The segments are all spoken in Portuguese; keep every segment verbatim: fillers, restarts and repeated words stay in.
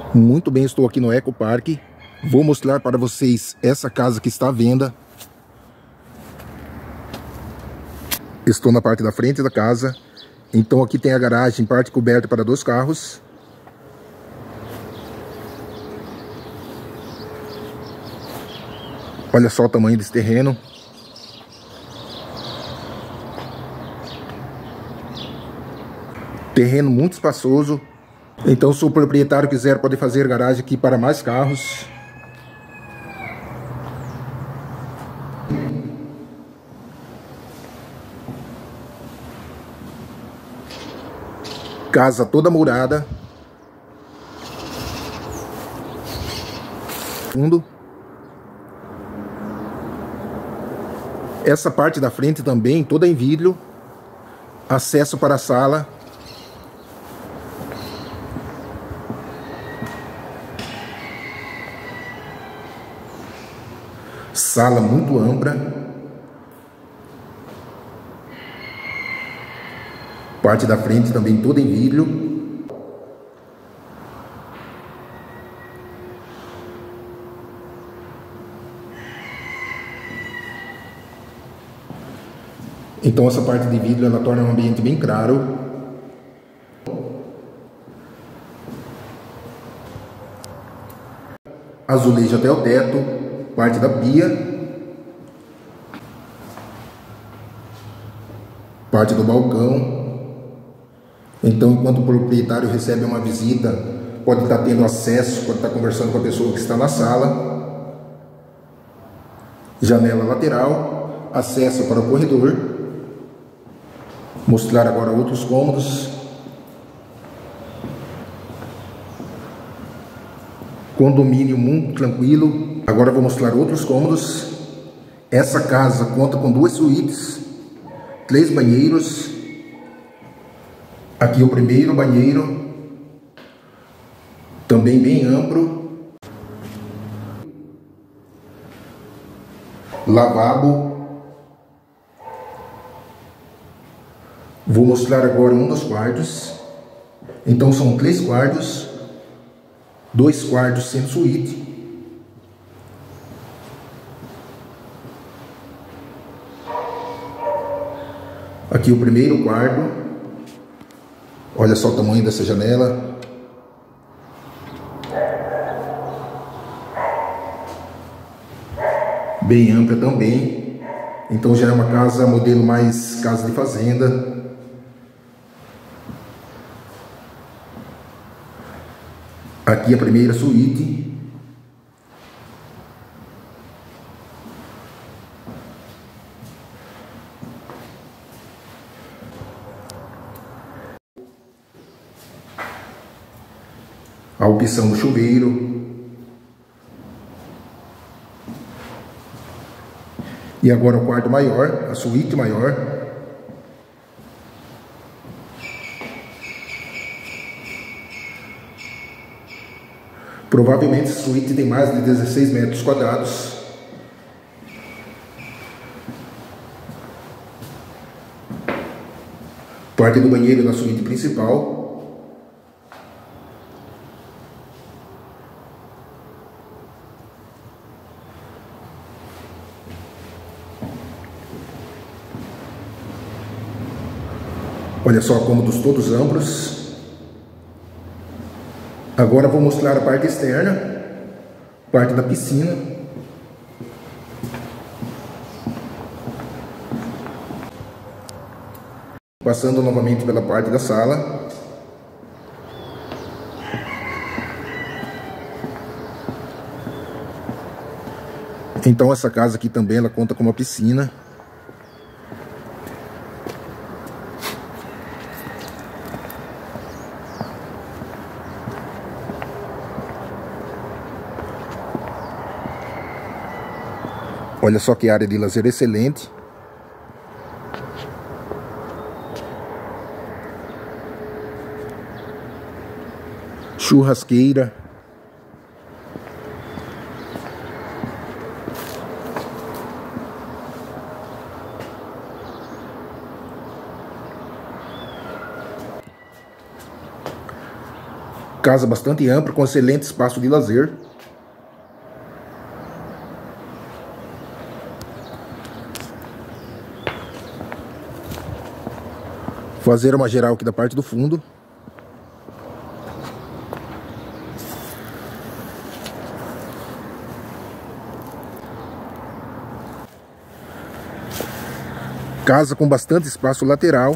Muito bem, estou aqui no Eco Park. Vou mostrar para vocês essa casa que está à venda. Estou na parte da frente da casa. Então aqui tem a garagem, parte coberta para dois carros. Olha só o tamanho desse terreno. Terreno muito espaçoso. Então, se o proprietário quiser, pode fazer garagem aqui para mais carros. Casa toda murada. Fundo. Essa parte da frente também, toda em vidro. Acesso para a sala. Sala muito ampla. Parte da frente também toda em vidro. Então essa parte de vidro ela torna um ambiente bem claro. Azulejo até o teto. Parte da pia, parte do balcão. Então, enquanto o proprietário recebe uma visita, pode estar tendo acesso, pode estar conversando com a pessoa que está na sala. Janela lateral, acesso para o corredor. Mostrar agora outros cômodos. Condomínio muito tranquilo. Agora vou mostrar outros cômodos. Essa casa conta com duas suítes, três banheiros. Aqui o primeiro banheiro, também bem amplo. Lavabo. Vou mostrar agora um dos quartos. Então são três quartos, dois quartos sem suíte. Aqui o primeiro quarto. Olha só o tamanho dessa janela. Bem ampla também. Então já é uma casa modelo mais casa de fazenda. Aqui a primeira suíte. A opção do chuveiro. E agora o quarto maior, a suíte maior. Provavelmente a suíte tem mais de dezesseis metros quadrados. Parte do banheiro da suíte principal. Olha só, cômodos todos amplos. Agora vou mostrar a parte externa, parte da piscina. Passando novamente pela parte da sala. Então essa casa aqui também ela conta com uma piscina. Olha só que área de lazer excelente. Churrasqueira. Casa bastante ampla, com excelente espaço de lazer. Fazer uma geral aqui da parte do fundo. Casa com bastante espaço lateral.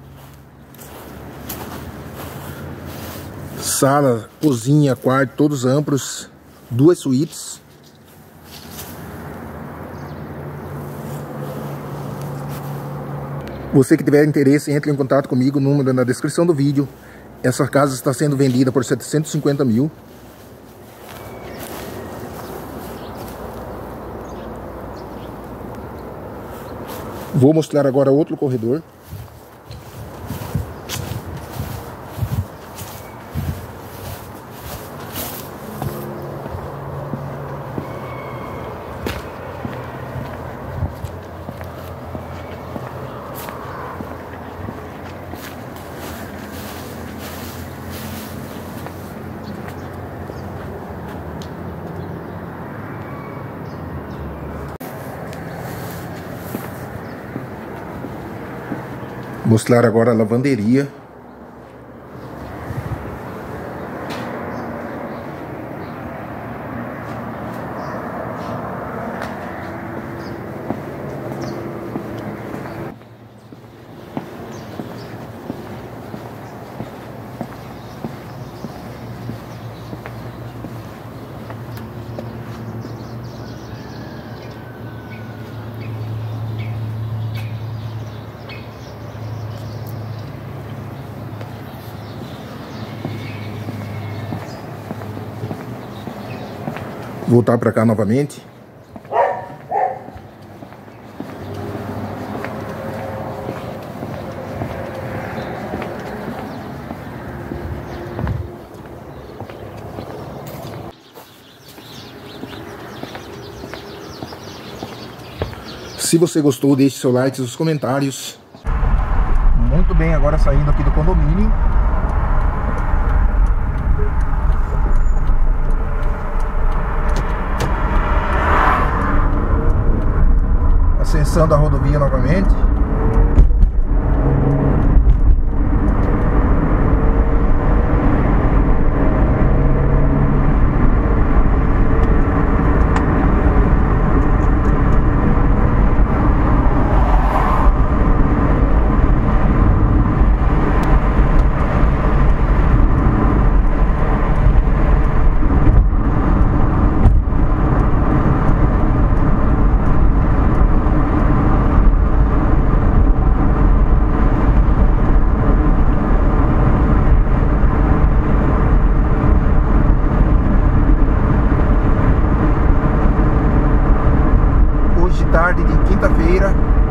Sala, cozinha, quarto, todos amplos. Duas suítes. Você que tiver interesse, entre em contato comigo, o número na descrição do vídeo. Essa casa está sendo vendida por setecentos e cinquenta mil. Vou mostrar agora outro corredor. Mostrar agora a lavanderia. Voltar para cá novamente. Se você gostou, deixe seu like e seus comentários. Muito bem, agora saindo aqui do condomínio. Acessando a rodovia novamente. Tarde de quinta-feira.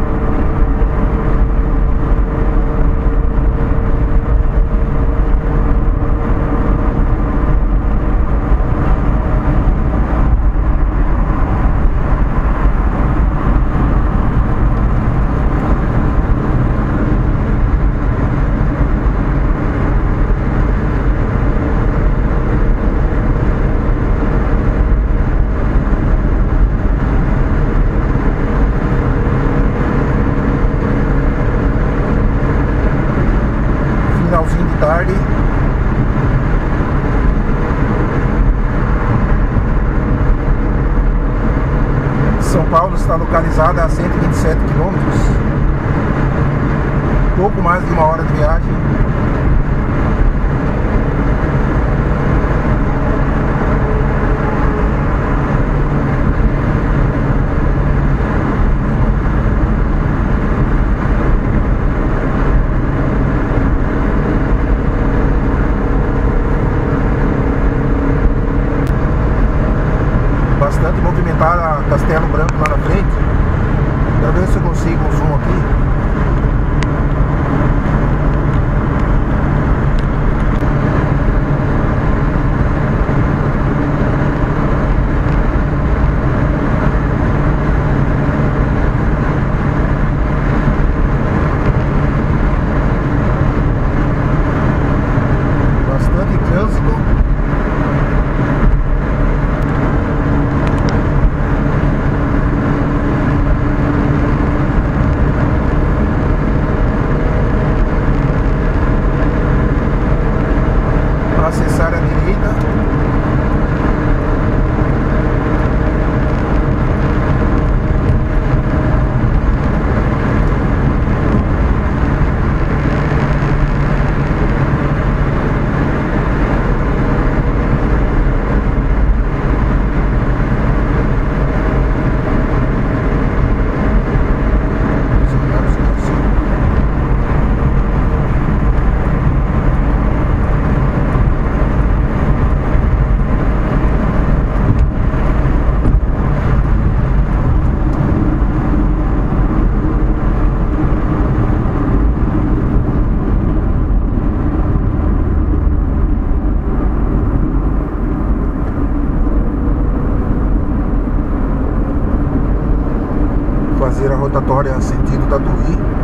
Finalzinho de tarde. São Paulo está localizada a cento e vinte e sete quilômetros, pouco mais de uma hora de viagem. Bastante movimentada a Castelo Branco lá na frente. Quero ver se eu consigo um zoom aqui. rotatória sentido Tatuí.